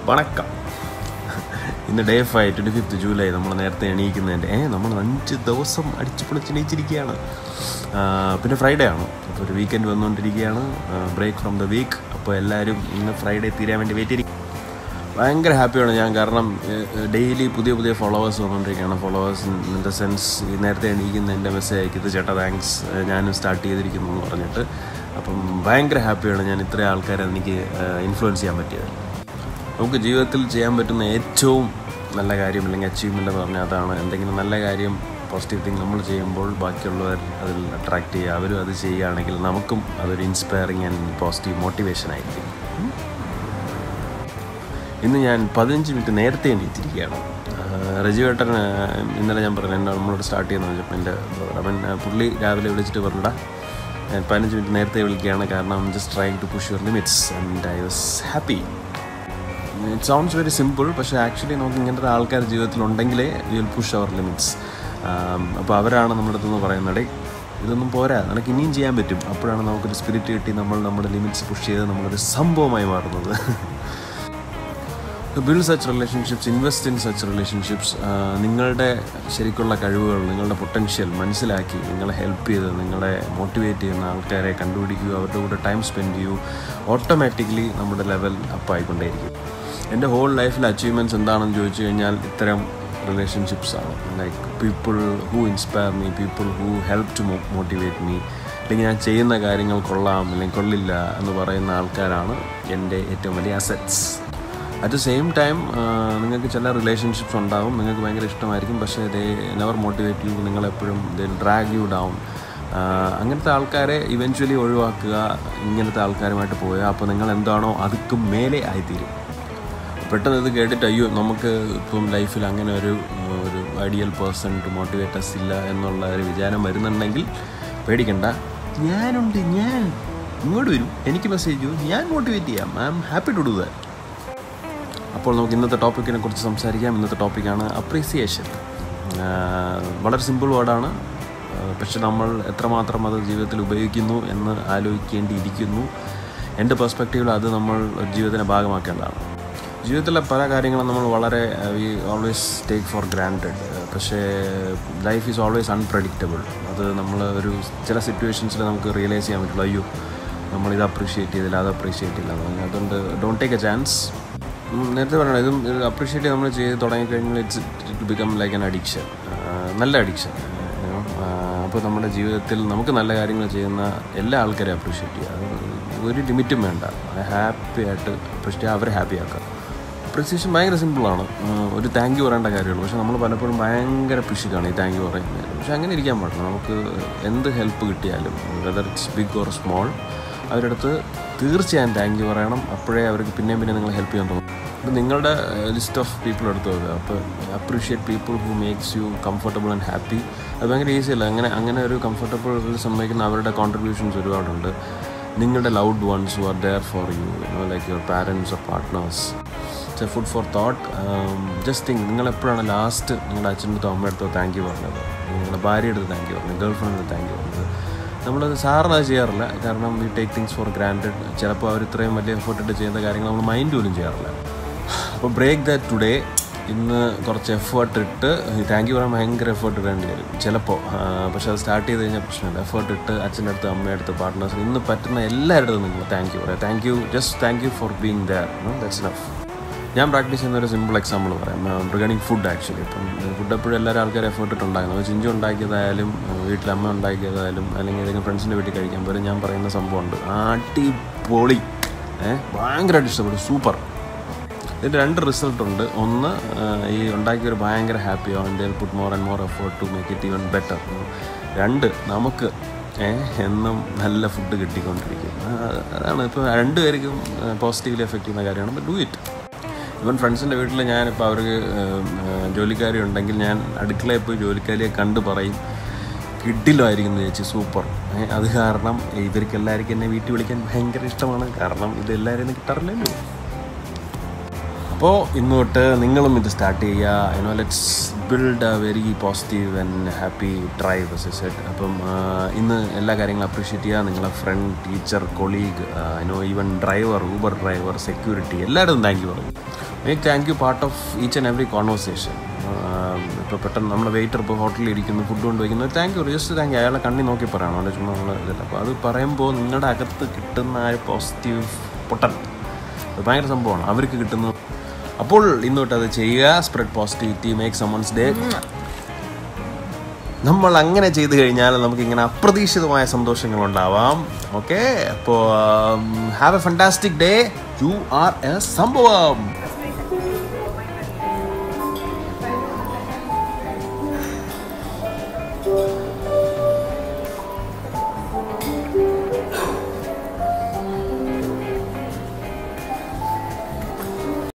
വണക്കം. ഇന്ന് day 5, 25th July. നമ്മൾ നേരത്തെ എണീക്കുന്നതിൻ്റെ നമ്മൾ 5 ദിവസം അടിച്ചു പൊളിച്ച് എണീച്ചിരിക്കുകയാണ്. പിന്നെ ഫ്രൈഡേ ആണ്, അപ്പോൾ ഒരു വീക്കെൻഡ് വന്നുകൊണ്ടിരിക്കുകയാണ്, ബ്രേക്ക് ഫ്രം ദ വീക്ക്. അപ്പോൾ എല്ലാവരും ഇന്ന് ഫ്രൈഡേ തീരാൻ വേണ്ടി വെയിറ്റ് ചെയ്തിരിക്കും. ഭയങ്കര ഹാപ്പിയാണ് ഞാൻ, കാരണം ഡെയിലി പുതിയ ഫോളോവേഴ്സ് വന്നുകൊണ്ടിരിക്കുകയാണ്. ഫോളോവേഴ്സ് ഇൻ ദ സെൻസ് നേരത്തെ എണീക്കുന്ന എൻ്റെ മെസ്സേജ് അയക്കുന്നത് ചേട്ടാ താങ്ക്സ്, ഞാനും സ്റ്റാർട്ട് ചെയ്തിരിക്കുന്നു എന്ന് പറഞ്ഞിട്ട്. അപ്പം ഭയങ്കര ഹാപ്പിയാണ് ഞാൻ ഇത്രയും ആൾക്കാരെ എനിക്ക് ഇൻഫ്ലുവൻസ് ചെയ്യാൻ പറ്റിയത്. നമുക്ക് ജീവിതത്തിൽ ചെയ്യാൻ പറ്റുന്ന ഏറ്റവും നല്ല കാര്യം അല്ലെങ്കിൽ അച്ചീവ്മെൻ്റ് എന്ന് പറഞ്ഞാൽ അതാണ്. എന്തെങ്കിലും നല്ല കാര്യം, പോസിറ്റീവ് തിങ് നമ്മൾ ചെയ്യുമ്പോൾ ബാക്കിയുള്ളവർ അതിൽ അട്രാക്റ്റ് ചെയ്യുക, അവരും അത് ചെയ്യുകയാണെങ്കിൽ നമുക്കും അതൊരു ഇൻസ്പയറിങ് ആൻഡ് പോസിറ്റീവ് മോട്ടിവേഷൻ ആയിരിക്കും. ഇന്ന് ഞാൻ 15 മിനിറ്റ് നേരത്തെ എണീറ്റിരിക്കുകയാണ്. റജിവേട്ടൻ ഇന്നലെ ഞാൻ പറഞ്ഞു നമ്മളോട് സ്റ്റാർട്ട് ചെയ്യുന്നത് വെച്ചപ്പോൾ അവൻ പുള്ളി രാവിലെ വിളിച്ചിട്ട് പറഞ്ഞിട്ടാ ഞാൻ 15 മിനിറ്റ് നേരത്തെ വിളിക്കുകയാണ്, കാരണം just trying to push your limits and I was happy. It sounds very simple, പക്ഷേ ആക്ച്വലി നമുക്ക് ഇങ്ങനത്തെ ആൾക്കാർ ജീവിതത്തിലുണ്ടെങ്കിലേ യു വിൽ പുഷ് അവർ ലിമിറ്റ്സ്. അപ്പോൾ അവരാണ് നമ്മുടെ അടുത്തുനിന്ന് പറയുന്നത് ഇതൊന്നും പോരാ, നമുക്ക് ഇനിയും ചെയ്യാൻ പറ്റും. അപ്പോഴാണ് നമുക്കൊരു സ്പിരിറ്റ് കിട്ടി നമ്മൾ നമ്മുടെ ലിമിറ്റ്സ് പുഷ് ചെയ്ത് നമ്മളൊരു സംഭവമായി മാറുന്നത്. Build such relationships, invest in such relationships. നിങ്ങളുടെ ശരിക്കുള്ള കഴിവുകൾ, നിങ്ങളുടെ പൊട്ടൻഷ്യൽ മനസ്സിലാക്കി നിങ്ങളെ ഹെൽപ്പ് ചെയ്ത് നിങ്ങളെ മോട്ടിവേറ്റ് ചെയ്യുന്ന ആൾക്കാരെ കണ്ടുപിടിക്കുക, അവരുടെ കൂടെ ടൈം സ്പെൻഡ് ചെയ്യൂ. ഓട്ടോമാറ്റിക്കലി നമ്മുടെ ലെവൽ അപ്പായിക്കൊണ്ടേയിരിക്കും. എൻ്റെ ഹോൾ ലൈഫിൽ അച്ചീവ്മെൻറ്റ്സ് എന്താണെന്ന് ചോദിച്ചു കഴിഞ്ഞാൽ ഇത്തരം റിലേഷൻഷിപ്സാണ്. Like people who inspire me, people who help to motivate me. അല്ലെങ്കിൽ ഞാൻ ചെയ്യുന്ന കാര്യങ്ങൾ കൊള്ളാം അല്ലെങ്കിൽ കൊള്ളില്ല എന്ന് പറയുന്ന ആൾക്കാരാണ് എൻ്റെ ഏറ്റവും വലിയ assets. At the same time നിങ്ങൾക്ക് ചില റിലേഷൻഷിപ്സ് ഉണ്ടാകും, നിങ്ങൾക്ക് ഭയങ്കര ഇഷ്ടമായിരിക്കും, പക്ഷേ ദേ നെവർ മോട്ടിവേറ്റ് യു, നിങ്ങളെപ്പോഴും ദേ ഡ്രാഗ് യു ഡൗൺ. അങ്ങനത്തെ ആൾക്കാരെ ഇവൻച്വലി ഒഴിവാക്കുക. ഇങ്ങനത്തെ ആൾക്കാരുമായിട്ട് പോയാൽ അപ്പോൾ നിങ്ങൾ എന്താണോ അതുക്കും മേലെ ആയിത്തീരും. പെട്ടെന്ന് ഇത് കേട്ടിട്ട് അയ്യോ നമുക്ക് ഇപ്പം ലൈഫിൽ അങ്ങനെ ഒരു ideal person to motivate us ഇല്ല എന്നുള്ള ഒരു വിചാരം വരുന്നുണ്ടെങ്കിൽ പേടിക്കണ്ട, ഞാനുണ്ട്, ഞാൻ ഇങ്ങോട്ട് വരും, എനിക്ക് മെസ്സേജ് ചെയ്യൂ, ഞാൻ മോട്ടിവേറ്റ് ചെയ്യാം. I am happy to do that. അപ്പോൾ നമുക്ക് ഇന്നത്തെ ടോപ്പിക്കിനെ കുറിച്ച് സംസാരിക്കാം. ഇന്നത്തെ ടോപ്പിക്കാണ് അപ്രീസിയേഷൻ. വളരെ സിമ്പിൾ വേർഡാണ്, പക്ഷെ നമ്മൾ എത്രമാത്രം അത് ജീവിതത്തിൽ ഉപയോഗിക്കുന്നു എന്ന് ആലോചിക്കേണ്ടിയിരിക്കുന്നു. എൻ്റെ പെർസ്പെക്റ്റീവിൽ അത് നമ്മൾ ജീവിതത്തിൻ്റെ ഭാഗമാക്കേണ്ടതാണ്. ജീവിതത്തിലെ പല കാര്യങ്ങളും നമ്മൾ വളരെ we always take for granted, പക്ഷേ ലൈഫ് ഈസ് ഓൾവേസ് അൺപ്രഡിക്റ്റബിൾ. അത് നമ്മൾ ഒരു ചില സിറ്റുവേഷൻസിൽ നമുക്ക് റിയലൈസ് ചെയ്യാൻ പറ്റുള്ളൂ, അയ്യോ നമ്മളിത് അപ്രീഷിയേറ്റ് ചെയ്തില്ല, അത് അപ്രീഷിയേറ്റ് ചെയ്യില്ല. അതുകൊണ്ട് ഡോണ്ട് ടേക്ക് എ ചാൻസ്. നേരത്തെ പറയണം, ഇതും അപ്രീഷിയേറ്റ് ചെയ്ത് നമ്മൾ ചെയ്ത് തുടങ്ങിക്കഴിഞ്ഞാൽ it become like an addiction, നല്ല അഡിക്ഷൻ. അപ്പോൾ നമ്മുടെ ജീവിതത്തിൽ നമുക്ക് നല്ല കാര്യങ്ങൾ ചെയ്യുന്ന എല്ലാ ആൾക്കാരെയും അപ്രീഷിയേറ്റ് ചെയ്യുക, ഒരു ലിമിറ്റും വേണ്ട. ഹാപ്പി ആയിട്ട് അപ്രീഷിയേറ്റ് അവരെ ഹാപ്പി ആക്കുക. അപ്രീസിയേഷൻ ഭയങ്കര സിമ്പിളാണ്, ഒരു താങ്ക് യു പറയേണ്ട കാര്യമുള്ളൂ. പക്ഷെ നമ്മൾ പലപ്പോഴും ഭയങ്കര പിശുക്കാണ് ഈ താങ്ക് യു പറയുന്നത്. പക്ഷെ അങ്ങനെ ഇരിക്കാൻ പാടില്ല. നമുക്ക് എന്ത് ഹെൽപ്പ് കിട്ടിയാലും whether it's big or small അവരുടെ അടുത്ത് തീർച്ചയായും താങ്ക് യു പറയണം. അപ്പോഴേ അവർക്ക് പിന്നെയും പിന്നെ നിങ്ങൾ ഹെൽപ്പ് ചെയ്യാൻ തോന്നും. അപ്പോൾ നിങ്ങളുടെ ലിസ്റ്റ് ഓഫ് പീപ്പിൾ എടുത്ത് നോക്കുക. അപ്പോൾ appreciate people who makes you comfortable and happy. അത് ഭയങ്കര ഈസിയല്ല. അങ്ങനെ ഒരു കംഫർട്ടബിൾ സംഭവിക്കുന്ന അവരുടെ കോൺട്രിബ്യൂഷൻസ് ഒരുപാടുണ്ട്. നിങ്ങളുടെ loved ones who are there for you, like your parents or partners. It's a food for thought. Just think, നിങ്ങളെപ്പോഴാണ് ലാസ്റ്റ് നിങ്ങളുടെ അച്ഛൻ്റെ അടുത്തോ അമ്മയുടെ അടുത്തോ താങ്ക് യു പറഞ്ഞത്, നിങ്ങളുടെ ഭാര്യയുടെ അടുത്ത് താങ്ക് യു പറഞ്ഞത്, ഗേൾ ഫ്രണ്ടിന് താങ്ക് യു പറഞ്ഞത്? നമ്മളത് സാറിന് അത് ചെയ്യാറില്ല, കാരണം we take things for granted. ചിലപ്പോൾ അവർ ഇത്രയും വലിയ എഫേർട്ട് ഇട്ട് ചെയ്യുന്ന കാര്യങ്ങൾ നമ്മൾ മൈൻഡ് പോലും ചെയ്യാറില്ല. അപ്പോൾ ബ്രേക്ക് ദാറ്റ് ടുഡേ. ഇന്ന് കുറച്ച് എഫേർട്ട് ഇട്ട് താങ്ക് യു പറയാൻ ഭയങ്കര എഫേർട്ട് ഇടേണ്ടി വരും ചിലപ്പോൾ, പക്ഷേ അത് സ്റ്റാർട്ട് ചെയ്ത് കഴിഞ്ഞാൽ പ്രശ്നമില്ല. എഫേർട്ട് ഇട്ട് അച്ഛൻ്റെ അടുത്ത് അമ്മയുടെ അടുത്ത് പാർട്ട്നേഴ്സിന് ഇന്ന് പറ്റുന്ന എല്ലാവരുടെ അടുത്തും നിങ്ങൾ താങ്ക് യു പറയാം. Thank you, just thank you for being there, that's enough. ഞാൻ പ്രാക്ടീസ് ചെയ്യുന്ന ഒരു സിമ്പിൾ എക്സാമ്പിൾ പറയാം റിഗാർഡിങ് ഫുഡ്. ആക്ച്വലി ഇപ്പം ഫുഡ് എപ്പോഴും എല്ലാവരും ആൾക്കാർ എഫേർട്ട് ഇട്ടുണ്ടാകുന്നത്, ചിഞ്ചു ഉണ്ടാക്കിയതായാലും വീട്ടിൽ അമ്മ ഉണ്ടാക്കിയതായാലും അല്ലെങ്കിൽ ഏതെങ്കിലും ഫ്രണ്ട്സിൻ്റെ വീട്ടിൽ കഴിക്കാൻ പോലും ഞാൻ പറയുന്ന സംഭവമുണ്ട്, അടിപൊളി, ഭയങ്കരമായിട്ട് ഇഷ്ടപ്പെടും, സൂപ്പർ. ഇതിൻ്റെ 2 റിസൾട്ടുണ്ട്. ഒന്ന്, ഈ ഉണ്ടാക്കിയൊരു ഭയങ്കര ഹാപ്പിയോ, എൻ്റെ put more and more effort to make it even better. 2, നമുക്ക് എന്നും നല്ല ഫുഡ് കിട്ടിക്കൊണ്ടിരിക്കും. അതാണ് ഇപ്പോൾ 2 പേർക്കും പോസിറ്റീവ്ലി എഫക്റ്റ് ചെയ്യുന്ന കാര്യമാണ്. But do it. ഇവൻ ഫ്രണ്ട്സിൻ്റെ വീട്ടിൽ ഞാനിപ്പോൾ അവർക്ക് ജോലിക്കാരി ഉണ്ടെങ്കിൽ ഞാൻ അടുക്കളയിൽ പോയി ജോലിക്കാരിയെ കണ്ട് പറയും, കിഡിലുമായിരിക്കുന്നു ചേച്ചി, സൂപ്പർ. അത് കാരണം ഇവർക്കെല്ലാവർക്കും എന്നെ വീട്ടിൽ വിളിക്കാൻ ഭയങ്കര ഇഷ്ടമാണ്, കാരണം ഇതെല്ലാവരും കിട്ടാറില്ലല്ലോ. അപ്പോൾ ഇന്ന് തൊട്ട് നിങ്ങളും ഇത് സ്റ്റാർട്ട് ചെയ്യുക. Let's build a very positive and happy drive as I said. അപ്പം ഇന്ന് എല്ലാ കാര്യങ്ങളും അപ്രീഷിയേറ്റ് ചെയ്യുക. നിങ്ങളെ friend, teacher, colleague, even driver, Uber driver, security, എല്ലായിടത്തും താങ്ക് യു പറയും. Make thank you part of each and every conversation. ഇപ്പോൾ പെട്ടെന്ന് നമ്മുടെ വെയിറ്റർ ഇപ്പോൾ ഹോട്ടലിൽ ഇരിക്കുന്നു, ഫുഡ് കൊണ്ടുവയ്ക്കുന്നത്, thank you, just thank you, അയാളെ കണ്ണി നോക്കി പറയണം, അവിടെ ചുമ്മാ നമ്മൾ ഇതില്ല. അപ്പോൾ അത് പറയുമ്പോൾ നിങ്ങളുടെ അകത്ത് കിട്ടുന്ന ആ ഒരു പോസിറ്റീവ് പൊട്ടൻ അത് ഭയങ്കര സംഭവമാണ് അവർക്ക് കിട്ടുന്നത്. അപ്പോൾ ഇന്ന് തൊട്ട് അത് ചെയ്യുക. Spread positivity, make someone's day. നമ്മൾ അങ്ങനെ ചെയ്ത് കഴിഞ്ഞാൽ നമുക്കിങ്ങനെ അപ്രതീക്ഷിതമായ സന്തോഷങ്ങളുണ്ടാവാം. ഓക്കെ, അപ്പോൾ have a fantastic day. You are a സംഭവം.